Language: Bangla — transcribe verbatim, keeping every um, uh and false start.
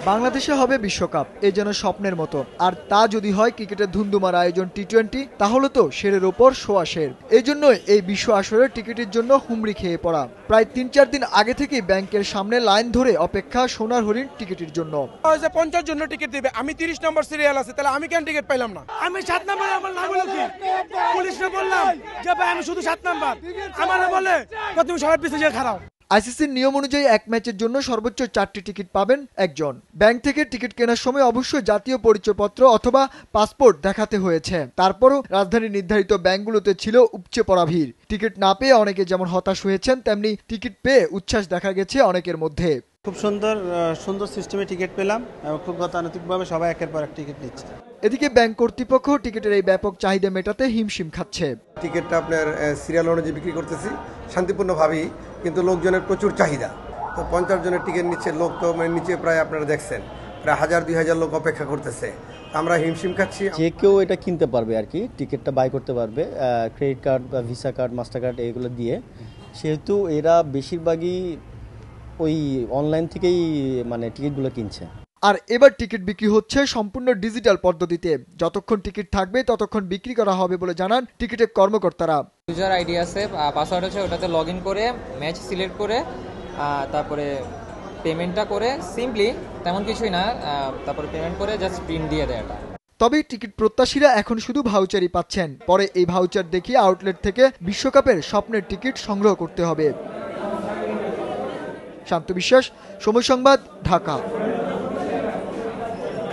বাংলাদেশে হবে বিশ্বকাপ, এ যেন স্বপ্নের মতো। আর তা যদি হয় ক্রিকেটের ধুমধুমার আয়োজন টি টোয়েন্টি, তাহলে তো সেরের ওপর সোয়া সের। এই জন্যই এই বিশ্ব আসরের টিকিটের জন্য হুমড়ি খেয়ে পড়া। প্রায় তিন চার দিন আগে থেকেই ব্যাংকের সামনে লাইন ধরে অপেক্ষা সোনার হরিণ টিকিটের জন্য। পঞ্চাশ জন টিকিট দিবে, আমি তিরিশ নম্বর সিরিয়াল আছে, তাহলে আমি কেন টিকিট পাইলাম না? আমি সাত নম্বর, আমার নাম হলো কি? পুলিশে বললাম যে ভাই আমি শুধু সাত নম্বর, আমার বলে তুমি সবার পিছনে খারাপ। আইসিসির নিয়ম অনুযায়ী এক ম্যাচের জন্য সর্বোচ্চ চারটি টিকিট পাবেন একজন। ব্যাংক থেকে টিকিট কেনার সময় অবশ্যই জাতীয় পরিচয়পত্র অথবা পাসপোর্ট দেখাতে হয়েছে। তারপরও রাজধানীর নির্ধারিত ব্যাংকগুলোতে ছিল উপচে পড়া ভিড়। টিকিট না পেয়ে অনেকে যেমন হতাশ হয়েছেন, তেমনি টিকিট পেয়ে উচ্ছ্বাস দেখা গেছে অনেকের মধ্যে। খুব সুন্দর সুন্দর সিস্টেমে টিকিট পেলাম এবং খুব গতানুগতিকভাবে সবাই একের পর এক টিকিট নিচ্ছে। এদিকে ব্যাংক কর্তৃপক্ষ টিকিটের এই ব্যাপক চাহিদা মেটাতে হিমশিম খাচ্ছে। টিকিটটা আপনার সিরিয়াল অনুযায়ী বিক্রি করতেছি শান্তিপূর্ণভাবেই, কিন্তু লোকজনের প্রচুর চাহিদা। তো পঞ্চাশ জনের টিকিট নিচ্ছে, লোক তো নিচে প্রায় আপনারা দেখছেন প্রায় হাজার দুই হাজার লোক অপেক্ষা করতেছে। আমরা হিমশিম খাচ্ছি। যে কেউ এটা কিনতে পারবে আর কি, টিকিটটা বাই করতে পারবে ক্রেডিট কার্ড বা ভিসা কার্ড, মাস্টার কার্ড এগুলো দিয়ে। সেহেতু এরা বেশিরভাগই ওই অনলাইন থেকেই মানে টিকিটগুলো কিনছে। আর এবার টিকিট বিক্রি হচ্ছে সম্পূর্ণ ডিজিটাল পদ্ধতিতে। যতক্ষণ টিকিট থাকবে ততক্ষণ বিক্রি করা হবে বলে জানান টিকিটের কর্মকর্তারা। ইউজার আইডি আছে, পাসওয়ার্ড আছে, ওটাতে লগ ইন করে ম্যাচ সিলেক্ট করে তারপরে পেমেন্টটা করে সিম্পলি, তেমন কিছুই না, তারপরে পেমেন্ট করে জাস্ট প্রিন্ট দিয়ে দেয় এটা। তবে টিকিট প্রত্যাশীরা এখন শুধু ভাউচারই পাচ্ছেন। পরে এই ভাউচার দেখিয়ে আউটলেট থেকে বিশ্বকাপের স্বপ্নের টিকিট সংগ্রহ করতে হবে। শান্ত বিশ্বাস, সময় সংবাদ, ঢাকা।